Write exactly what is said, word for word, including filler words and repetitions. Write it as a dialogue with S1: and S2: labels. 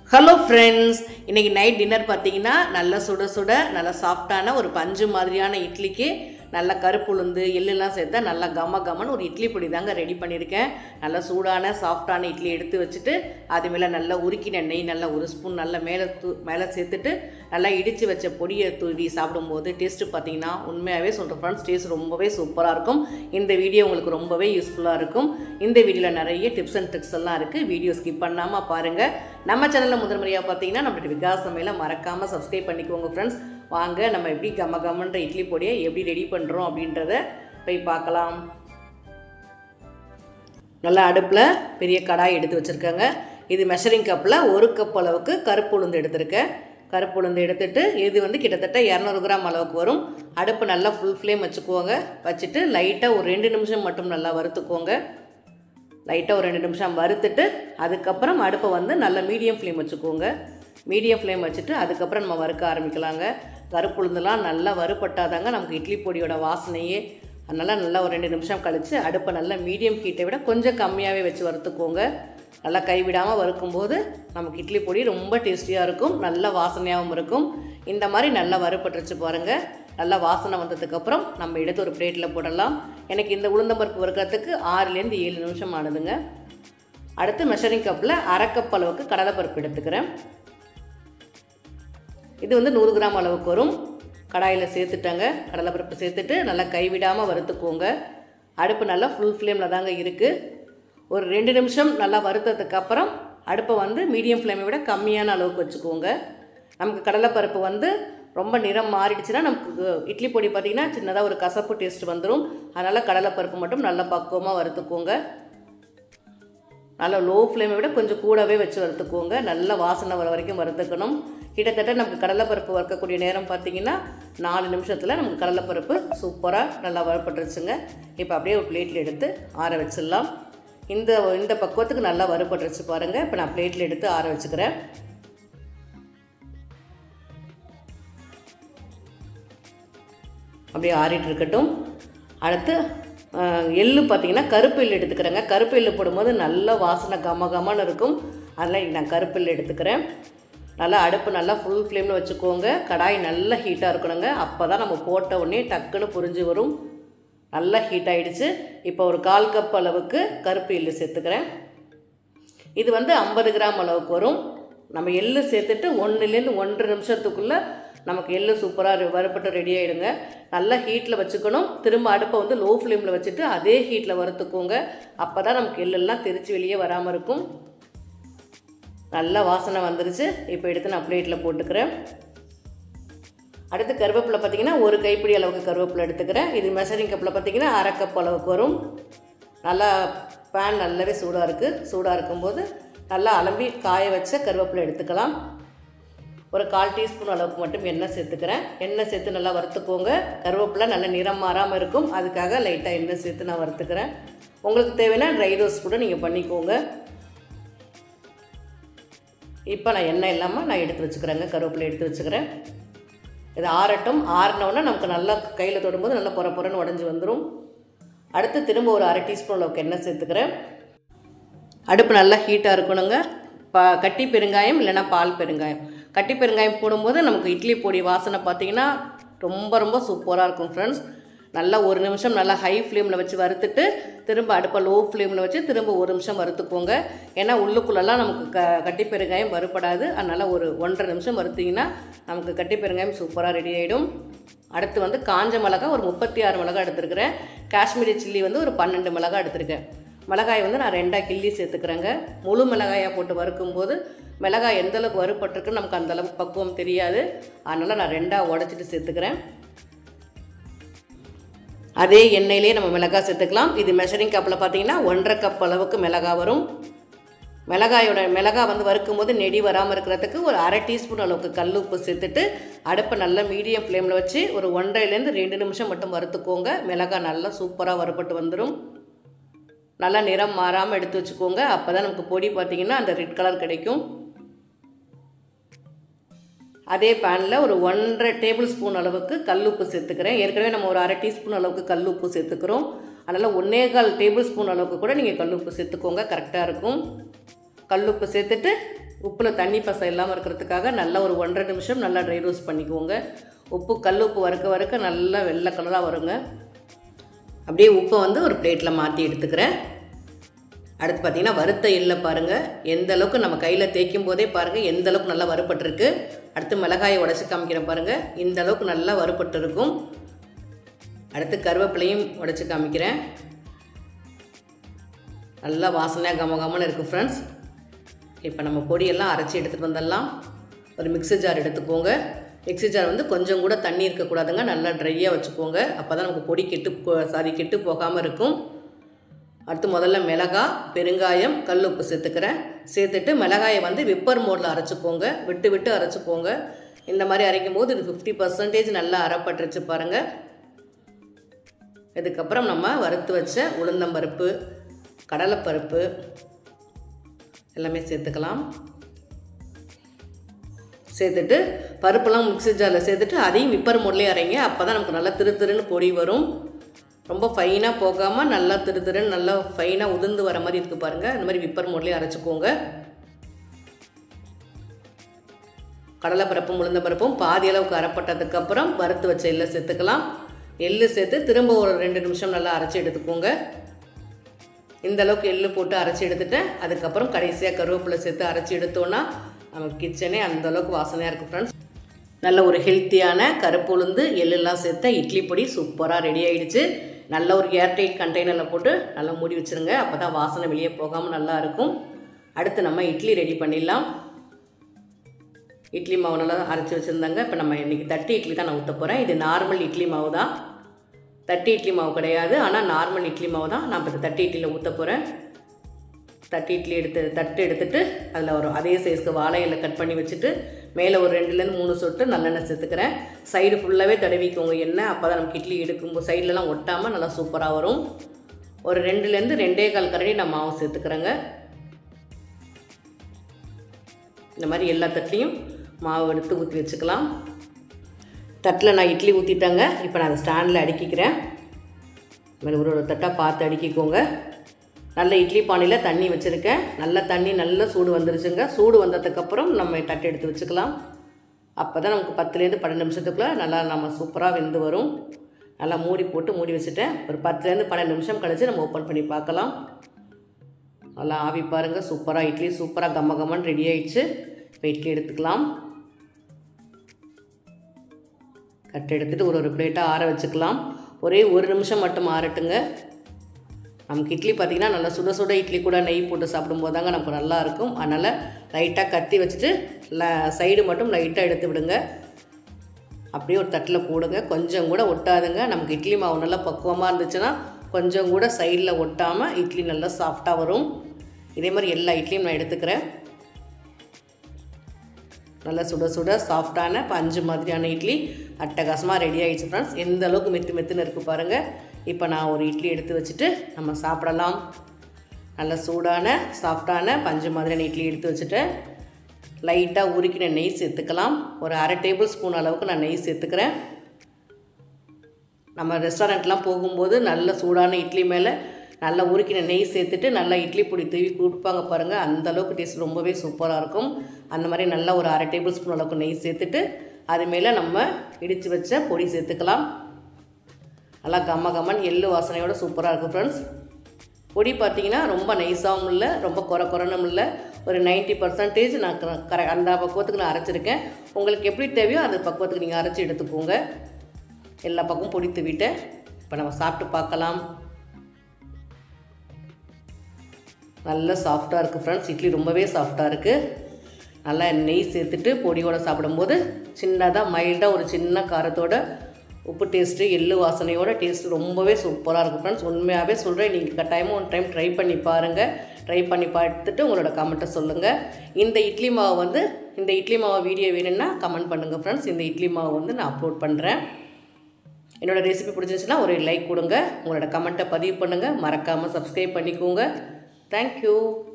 S1: Hello friends, இன்றைக்கி night dinner பார்த்தீங்கன்னா நல்ல சுட சுட நல்ல சாஃப்டான ஒரு பஞ்சு மாதிரியான இட்லிக்கு நல்லா கருப்பு உளுந்து எள்ளுலாம் சேர்த்தா நல்லா கம கமன்னு ஒரு இட்லி பொடி தாங்க ரெடி பண்ணியிருக்கேன். நல்லா சூடான சாஃப்டான இட்லி எடுத்து வச்சுட்டு அது மேலே நல்லா உருக்கின நெய் நல்லா ஒரு ஸ்பூன் நல்லா மேலே தூ மேலே சேர்த்துட்டு நல்லா இடித்து வச்ச பொடியை தூவி சாப்பிடும்போது டேஸ்ட்டு பார்த்தீங்கன்னா உண்மையாகவே சொல்கிறேன் ஃப்ரெண்ட்ஸ், டேஸ்ட் ரொம்பவே சூப்பராக இருக்கும். இந்த வீடியோ உங்களுக்கு ரொம்பவே யூஸ்ஃபுல்லாக இருக்கும். இந்த வீடியோவில் நிறைய டிப்ஸ் அண்ட் ட்ரிக்ஸ் எல்லாம் இருக்குது. வீடியோ ஸ்கிப் பண்ணாமல் பாருங்கள். நம்ம சேனலில் முதல் முறையாக பார்த்தீங்கன்னா நம்மளுடைய விகாஸ் சமையலை மறக்காமல் சப்ஸ்கிரைப் பண்ணிக்கோங்க ஃப்ரெண்ட்ஸ். வாங்க நம்ம எப்படி கம கமன்ற இட்லி பொடியை எப்படி ரெடி பண்ணுறோம் அப்படின்றத போய் பார்க்கலாம். நல்லா அடுப்பில் பெரிய கடாய் எடுத்து வச்சுருக்கேங்க. இது மெஷரிங் கப்பில் ஒரு கப் அளவுக்கு கருப்பு உளுந்து எடுத்திருக்கேன். கருப்பு உளுந்து எடுத்துகிட்டு இது வந்து கிட்டத்தட்ட இரநூறு கிராம் அளவுக்கு வரும். அடுப்பு நல்லா ஃபுல் ஃப்ளேம் வச்சுக்கோங்க. வச்சுட்டு லைட்டாக ஒரு ரெண்டு நிமிஷம் மட்டும் நல்லா வறுத்துக்கோங்க. லைட்டாக ஒரு ரெண்டு நிமிஷம் வறுத்துட்டு அதுக்கப்புறம் அடுப்பை வந்து நல்லா மீடியம் ஃப்ளேம் வச்சுக்கோங்க. மீடியம் ஃப்ளேம் வச்சுட்டு அதுக்கப்புறம் நம்ம வறுக்க ஆரம்பிக்கலாங்க. கருப்பு உளுந்துலாம் நல்லா வறுப்பட்டாதாங்க நமக்கு இட்லி பொடியோட வாசனையே. அதனால் நல்லா ஒரு ரெண்டு நிமிஷம் கழித்து அடுப்பை நல்லா மீடியம் ஹீட்டை விட கொஞ்சம் கம்மியாகவே வச்சு வறுத்துக்கோங்க. நல்லா கைவிடாமல் வறுக்கும்போது நமக்கு இட்லி பொடி ரொம்ப டேஸ்டியாக இருக்கும், நல்ல வாசனையாகவும் இருக்கும். இந்த மாதிரி நல்லா வறுப்பட்டுருச்சு பாருங்கள். நல்லா வாசனை வந்ததுக்கப்புறம் நம்ம எடுத்து ஒரு பிளேட்டில் போடலாம். எனக்கு இந்த உளுந்தம்பருப்பு வறுக்கிறதுக்கு ஆறுலேருந்து ஏழு நிமிஷம் ஆனதுங்க. அடுத்து மெஷரிங் கப்பில் அரை கப் அளவுக்கு கடலைப்பருப்பு எடுத்துக்கிறேன். இது வந்து நூறு கிராம் அளவுக்கு வரும். கடாயில் சேர்த்துட்டாங்க. கடலைப்பருப்பு சேர்த்துட்டு நல்லா கைவிடாமல் வறுத்துக்கோங்க. அடுப்பு நல்லா ஃபுல் ஃப்ளேமில் தாங்க இருக்குது. ஒரு ரெண்டு நிமிஷம் நல்லா வறுத்ததுக்கப்புறம் அடுப்பை வந்து மீடியம் ஃப்ளேமை விட கம்மியான அளவுக்கு வச்சுக்கோங்க. நமக்கு கடலைப்பருப்பு வந்து ரொம்ப நிறம் மாறிடுச்சுன்னா நமக்கு இட்லி பொடி பார்த்திங்கன்னா சின்னதாக ஒரு கசப்பு டேஸ்ட் வந்துடும். அதனால் கடலைப்பருப்பு மட்டும் நல்லா பக்குவமாக வறுத்துக்கோங்க. நல்லா லோ ஃப்ளேமை விட கொஞ்சம் கூடவே வச்சு வறுத்துக்கோங்க. நல்லா வாசனை வர வரைக்கும் வறுத்துக்கணும். கிட்டத்தட்ட நமக்கு கடலைப்பருப்பு வறுக்கக்கூடிய நேரம் பார்த்திங்கன்னா நாலு நிமிஷத்தில் நமக்கு கடலைப்பருப்பு சூப்பராக நல்லா வறுப்பட்டுருச்சுங்க. இப்போ அப்படியே ஒரு பிளேட்டில் எடுத்து ஆற வச்சிடலாம். இந்த இந்த பக்குவத்துக்கு நல்லா வறுப்பட்டுருச்சு பாருங்கள். இப்போ நான் பிளேட்டில் எடுத்து ஆற வச்சுக்கிறேன். அப்படியே ஆறிட்டு இருக்கட்டும். அடுத்து எள்ளு பார்த்திங்கன்னா கருப்பு எள்ளு எடுத்துக்கிறேங்க. கருப்பு எள்ளு போடும்போது நல்ல வாசனை கம கமன்னு இருக்கும். அதனால் நான் கருப்பு எள்ளு எடுத்துக்கிறேன். நல்லா அடுப்பு நல்லா ஃபுல் ஃப்ளேமில் வச்சுக்கோங்க. கடாய் நல்லா ஹீட்டாக இருக்கணுங்க. அப்போ தான் நம்ம போட்ட உடனே டக்குன்னு புரிஞ்சு வரும். நல்லா ஹீட் ஆகிடுச்சு. இப்போ ஒரு கால் கப் அளவுக்கு கருப்பு எள்ளு சேர்த்துக்கிறேன். இது வந்து ஐம்பது கிராம் அளவுக்கு வரும். நம்ம எள்ளு சேர்த்துட்டு ஒன்றுலேருந்து ஒன்றரை நிமிஷத்துக்குள்ளே நமக்கு எள்ளு சூப்பராக வறுப்பட்டு ரெடி ஆகிடுங்க. நல்லா ஹீட்டில் வச்சுக்கணும். திரும்ப அடுப்பை வந்து லோ ஃப்ளேமில் வச்சுட்டு அதே ஹீட்டில் வறுத்துக்கோங்க. அப்போ தான் நமக்கு எள்ளெல்லாம் தெரித்து வெளியே வராமல் இருக்கும். நல்லா வாசனை வந்துருச்சு. இப்போ எடுத்து நான் பிளேட்டில் போட்டுக்கிறேன். அடுத்து கருவேப்பிலை பார்த்திங்கன்னா ஒரு கைப்பிடி அளவுக்கு கருவேப்பிலை எடுத்துக்கிறேன். இது மெஷரிங் கப்பில் பார்த்திங்கன்னா அரை கப் அளவுக்கு வரும். நல்லா பேன் நல்லாவே சூடாக இருக்குது. சூடாக இருக்கும்போது நல்லா அலம்பி காய வச்ச கருவேப்பிலை எடுத்துக்கலாம். ஒரு கால் டீஸ்பூன் அளவுக்கு மட்டும் எண்ணெய் சேர்த்துக்கிறேன். எண்ணெய் சேர்த்து நல்லா வறுத்துக்கோங்க. கருவேப்பிலை நல்லா நிறம் மாறாமல் இருக்கும். அதுக்காக லைட்டாக எண்ணெய் சேர்த்து நான் வறுத்துக்கிறேன். உங்களுக்கு தேவைன்னா ட்ரை ரோஸ்ட் கூட நீங்கள் பண்ணிக்கோங்க. இப்போ நான் எண்ணெய் இல்லாமல் நான் எடுத்து வச்சுக்கிறேங்க. கருவேப்பிலை எடுத்து வச்சுக்கிறேன். இது ஆறட்டும். ஆறினோன்னா நமக்கு நல்லா கையில் தொடும்போது நல்லா பொற பொறன்னு உடஞ்சி வந்துடும். அடுத்து திரும்ப ஒரு அரை டீஸ்பூன் அளவுக்கு எண்ணெய் சேர்த்துக்கிறேன். அடுப்பு நல்லா ஹீட்டாக இருக்கணுங்க. பா கட்டி பெருங்காயம் இல்லைனா பால் பெருங்காயம். கட்டி பெருங்காயம் போடும்போது நமக்கு இட்லி பொடி வாசனை பார்த்திங்கன்னா ரொம்ப ரொம்ப சூப்பராக இருக்கும் ஃப்ரெண்ட்ஸ். நல்லா ஒரு நிமிஷம் நல்லா ஹை ஃப்ளேமில் வச்சு வறுத்துட்டு திரும்ப அடுப்பை லோ ஃப்ளேமில் வச்சு திரும்ப ஒரு நிமிஷம் வறுத்துக்கோங்க. ஏன்னா உள்ளுக்குள்ளெல்லாம் நமக்கு க கட்டி பெருங்காயம் வறுப்படாது. அதனால் ஒரு ஒன்றரை நிமிஷம் வறுத்திங்கன்னா நமக்கு கட்டி பெருங்காயம் சூப்பராக ரெடி ஆகிடும். அடுத்து வந்து காஞ்ச மிளகாய் ஒரு முப்பத்தி ஆறு மிளகாய் எடுத்துருக்கிறேன். காஷ்மீரி சில்லி வந்து ஒரு பன்னெண்டு மிளகாய் எடுத்துருக்கேன். மிளகாய் வந்து நான் ரெண்டாக கிள்ளி சேர்த்துக்கிறேங்க. முழு மிளகாயாக போட்டு வறுக்கும்போது மிளகாய் எந்தளவுக்கு வறுப்பட்டிருக்குன்னு நமக்கு அந்தளவுக்கு பக்குவம் தெரியாது. அதனால் நான் ரெண்டாக உடச்சிட்டு சேர்த்துக்கிறேன். அதே எண்ணெயிலே நம்ம மிளகாய் சேர்த்துக்கலாம். இது மெஷரிங் கப்பில் பார்த்திங்கன்னா ஒன்றரை கப் அளவுக்கு மிளகாய் வரும். மிளகாயோட மிளகாய் வந்து வறுக்கும்போது நெடி வராமல் இருக்கிறதுக்கு ஒரு அரை டீஸ்பூன் அளவுக்கு கல் உப்பு சேர்த்துட்டு அடுப்பை நல்லா மீடியம் ஃப்ளேமில் வச்சு ஒரு ஒன்றரைலேருந்து ரெண்டு நிமிஷம் மட்டும் வறுத்துக்கோங்க. மிளகாய் நல்லா சூப்பராக வறுப்பட்டு வந்துடும். நல்லா நிறம் மாறாமல் எடுத்து வச்சுக்கோங்க. அப்போ தான் நமக்கு பொடி பார்த்திங்கன்னா அந்த ரெட் கலர் கிடைக்கும். அதே பேனில் ஒரு ஒன்றரை டேபிள் ஸ்பூன் அளவுக்கு கல் உப்பு சேர்த்துக்கிறேன். ஏற்கனவே நம்ம ஒரு அரை டீஸ்பூன் அளவுக்கு கல் உப்பு சேர்த்துக்கிறோம். அதனால் ஒன்றே கால் டேபிள் ஸ்பூன் அளவுக்கு கூட நீங்கள் கல் உப்பு சேர்த்துக்கோங்க. கரெக்டாக இருக்கும். கல்லுப்பு சேர்த்துட்டு உப்பில் தண்ணி பசை இல்லாமல் இருக்கிறதுக்காக நல்லா ஒரு ஒன்றரை நிமிஷம் நல்லா ட்ரை ரோஸ்ட் பண்ணிக்குவோங்க. உப்பு கல் உப்பு வறுக்க வறுக்க நல்லா வெள்ளை கலராக வருங்க. அப்படியே உப்பை வந்து ஒரு பிளேட்டில் மாற்றி எடுத்துக்கிறேன். அடுத்து பார்த்திங்கன்னா வறுத்த எள்ளை பாருங்கள், எந்த அளவுக்கு நம்ம கையில் தேய்க்கும் போதே பாருங்கள் எந்த அளவுக்கு நல்லா வறுப்பட்டுருக்கு. அடுத்து மிளகாயை உடச்சி காமிக்கிறேன் பாருங்கள், இந்த அளவுக்கு நல்லா வறுப்பட்டு இருக்கும். அடுத்து கருவேப்பிலையும் உடச்சி காமிக்கிறேன். நல்லா வாசனையாக கம கமன்னு இருக்குது ஃப்ரெண்ட்ஸ். இப்போ நம்ம பொடியெல்லாம் அரைச்சி எடுத்துகிட்டு வந்துடலாம். ஒரு மிக்ஸி ஜார் எடுத்துக்கோங்க. மிக்ஸி ஜார் வந்து கொஞ்சம் கூட தண்ணி இருக்கக்கூடாதுங்க, நல்லா ட்ரையாக வச்சுக்கோங்க. அப்போ தான் நமக்கு பொடி கெட்டு சாரி கெட்டு போகாமல் இருக்கும். அடுத்து முதல்ல மிளகாய், பெருங்காயம், கல் உப்பு சேர்த்துக்கிறேன். சேர்த்துட்டு மிளகாயை வந்து விப்பர் மோடில் அரைச்சிக்கோங்க, விட்டு விட்டு அரைச்சிக்கோங்க. இந்த மாதிரி அரைக்கும் போது இது ஃபிஃப்டி பர்சன்டேஜ் நல்லா அரைப்பட்டுருச்சு பாருங்கள். இதுக்கப்புறம் நம்ம வறுத்து வச்ச உளுந்தம்பருப்பு, கடலைப்பருப்பு எல்லாமே சேர்த்துக்கலாம். சேர்த்துட்டு பருப்பெல்லாம் மிக்ஸி ஜாரில் சேர்த்துட்டு அதையும் விப்பர் மோட்லேயே அரைங்க. அப்போ தான் நமக்கு நல்லா திரு திருன்னு பொடி வரும். ரொம்ப ஃபைனாக போகாமல் நல்லா திரு திருன்னு நல்லா ஃபைனாக உதிர்ந்து வர மாதிரி இருக்குது பாருங்கள். இந்த மாதிரி விப்பர் மோட்லேயே அரைச்சிக்கோங்க. கடலைப்பருப்பும் உளுந்தம்பருப்பும் பாதி அளவுக்கு அரைப்பட்டதுக்கப்புறம் வறுத்து வச்ச எள்ளை சேர்த்துக்கலாம். எள்ளு சேர்த்து திரும்ப ஒரு ரெண்டு நிமிஷம் நல்லா அரைச்சி எடுத்துக்கோங்க. இந்த அளவுக்கு எள்ளு போட்டு அரைச்சி எடுத்துட்டேன். அதுக்கப்புறம் கடைசியாக கருவேப்பிலை சேர்த்து அரைச்சி எடுத்தோன்னா நம்ம கிச்சனே அந்தளவுக்கு வாசனையாக இருக்குது ஃப்ரெண்ட்ஸ். நல்ல ஒரு ஹெல்த்தியான கருப்பு உளுந்து எள்ளெல்லாம் சேர்த்த இட்லி பொடி சூப்பராக ரெடி ஆகிடுச்சு. நல்ல ஒரு ஏர்டைட் கண்டெய்னரில் போட்டு நல்லா மூடி வச்சுருங்க. அப்போ தான் வாசனை வெளியே போகாமல் நல்லாயிருக்கும். அடுத்து நம்ம இட்லி ரெடி பண்ணிடலாம். இட்லி மாவு நல்லா அரைச்சி வச்சுருந்தாங்க. இப்போ நம்ம இன்றைக்கி தட்டி இட்லி தான் நான் ஊற்ற போகிறேன். இது நார்மல் இட்லி மாவு தான், தட்டி இட்லி மாவு கிடையாது. ஆனால் நார்மல் இட்லி மாவு தான் நான் இப்போ தட்டி இட்லியில் ஊற்ற போகிறேன். தட்டி இட்லி எடுத்து தட்டு எடுத்துகிட்டு அதில் ஒரு அதே சைஸ்க்கு வாழை இலை கட் பண்ணி வச்சுட்டு மேலே ஒரு ரெண்டுலேருந்து மூணு சொட்டு நல்லெண்ணெய் சேர்த்துக்கிறேன். சைடு ஃபுல்லாகவே தடவிக்கோங்க எண்ணெய். அப்போ தான் நமக்கு இட்லி எடுக்கும்போது சைட்லலாம் ஒட்டாமல் நல்லா சூப்பராக வரும். ஒரு ரெண்டுலேருந்து ரெண்டே கால் கரண்டி நான் மாவு சேர்த்துக்கிறேங்க. இந்த மாதிரி எல்லா தட்லேயும் மாவு எடுத்து ஊற்றி வச்சுக்கலாம். தட்டில் நான் இட்லி ஊற்றிட்டாங்க. இப்போ நான் அதை ஸ்டாண்டில் அடுக்கிக்கிறேன். இந்த மாதிரி ஒரு ஒரு தட்டாக பார்த்து அடுக்கிக்கோங்க. நல்ல இட்லி பானையில் தண்ணி வச்சுருக்கேன். நல்ல தண்ணி நல்ல சூடு வந்துருச்சுங்க. சூடு வந்ததுக்கப்புறம் நம்ம தட்டை எடுத்து வச்சுக்கலாம். அப்போ தான் நமக்கு பத்துலேருந்து பன்னெண்டு நிமிஷத்துக்குள்ளே நல்லா நம்ம சூப்பராக வெந்து வரும். நல்லா மூடி போட்டு மூடி வச்சுட்டேன். ஒரு பத்துலேருந்து பன்னெண்டு நிமிஷம் கழிச்சு நம்ம ஓப்பன் பண்ணி பார்க்கலாம். நல்லா ஆவி பாருங்கள், சூப்பராக இட்லி சூப்பராக கம்ம கம்மன்னு ரெடி ஆகிடுச்சு. இப்போ இட்லி எடுத்துக்கலாம். கட்டு எடுத்துகிட்டு ஒரு ஒரு பிளேட்டாக ஆற வச்சுக்கலாம். ஒரே ஒரு நிமிஷம் மட்டும் ஆறட்டுங்க. நமக்கு இட்லி பார்த்திங்கன்னா நல்லா சுட சுட இட்லி கூட நெய் போட்டு சாப்பிடும்போது தாங்க நமக்கு நல்லாயிருக்கும். அதனால் லைட்டாக கத்தி வச்சுட்டு ல சைடு மட்டும் லைட்டாக எடுத்து விடுங்க. அப்படியே ஒரு தட்டில் போடுங்க. கொஞ்சம் கூட ஒட்டாதுங்க. நமக்கு இட்லி மாவு நல்லா பக்குவமாக இருந்துச்சுன்னா கொஞ்சம் கூட சைடில் ஒட்டாமல் இட்லி நல்லா சாஃப்டாக வரும். இதே மாதிரி எல்லா இட்லியும் நான் எடுத்துக்கிறேன். நல்லா சுட சுட சாஃப்டான பஞ்சு மாதிரியான இட்லி அட்டகாசமாக ரெடி ஆகிடுச்சு ஃப்ரெண்ட்ஸ். எந்த அளவுக்கு மெத்து மெத்துன்னு இருக்குது பாருங்கள். இப்போ நான் ஒரு இட்லி எடுத்து வச்சுட்டு நம்ம சாப்பிடலாம். நல்ல சூடான சாஃப்டான பஞ்சு மாதிரியான இட்லி எடுத்து வச்சுட்டு லைட்டாக உருக்கின நெய் சேர்த்துக்கலாம். ஒரு அரை டேபிள் ஸ்பூன் அளவுக்கு நான் நெய் சேர்த்துக்கிறேன். நம்ம ரெஸ்டாரண்ட்லாம் போகும்போது நல்ல சூடான இட்லி மேலே நல்லா உருக்கின நெய் சேர்த்துட்டு நல்லா இட்லி பொடி தூவி கொடுப்பாங்க பாருங்கள். அந்தளவுக்கு டேஸ்ட் ரொம்பவே சூப்பராக இருக்கும். அந்த மாதிரி நல்லா ஒரு அரை டேபிள் ஸ்பூன் அளவுக்கு நெய் சேர்த்துட்டு அது மேலே நம்ம இடித்து வச்ச பொடி சேர்த்துக்கலாம். நல்லா கம்ம கம்மன் எள்ளு வாசனையோட சூப்பராக இருக்குது ஃப்ரெண்ட்ஸ். பொடி பார்த்திங்கன்னா ரொம்ப நைஸாகவும் இல்லை, ரொம்ப குறை குறைனும் இல்லை. ஒரு நைன்ட்டி பர்சன்டேஜ் நான் கர அந்த பக்குவத்துக்கு நான் அரைச்சிருக்கேன். உங்களுக்கு எப்படி தேவையோ அந்த பக்குவத்துக்கு நீங்கள் அரைச்சி எடுத்துக்கோங்க. எல்லா பக்கமும் பொடி தூவிட்டு இப்போ நம்ம சாப்பிட்டு பார்க்கலாம். நல்லா சாஃப்டாக இருக்குது ஃப்ரெண்ட்ஸ். இட்லி ரொம்பவே சாஃப்டாக இருக்குது. நல்லா நெய் சேர்த்துட்டு பொடியோடு சாப்பிடும்போது சின்னதாக மைல்டாக ஒரு சின்ன காரத்தோட உப்பு டேஸ்ட்டு எள்ளு வாசனையோட டேஸ்ட்டு ரொம்பவே சூப்பராக இருக்கும் ஃப்ரெண்ட்ஸ். உண்மையாகவே சொல்கிறேன், நீங்கள் கட்டாயமாக ஒன் டைம் ட்ரை பண்ணி பாருங்கள். ட்ரை பண்ணி பார்த்துட்டு உங்களோட கமெண்ட்டை சொல்லுங்கள். இந்த இட்லி மாவு வந்து இந்த இட்லி மாவு வீடியோ வேணும்னா கமெண்ட் பண்ணுங்கள் ஃப்ரெண்ட்ஸ். இந்த இட்லி மாவு வந்து நான் அப்லோட் பண்ணுறேன். என்னோடய ரெசிபி பிடிச்சிருந்துச்சுன்னா ஒரு லைக் கொடுங்க. உங்களோட கமெண்ட்டை பதிவு பண்ணுங்கள். மறக்காமல் சப்ஸ்கிரைப் பண்ணிக்கோங்க. தேங்க்யூ.